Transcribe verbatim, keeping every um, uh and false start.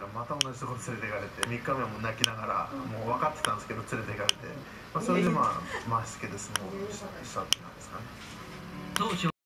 また同じところ連れて行かれて、みっかめはもう泣きながら、もう分かってたんですけど連れて行かれて、まあ、それでまあ回しつけで相撲をしたってなんですかね。